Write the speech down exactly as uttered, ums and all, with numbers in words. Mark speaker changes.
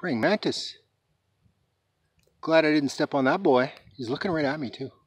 Speaker 1: Praying mantis. Glad I didn't step on that boy. He's looking right at me too.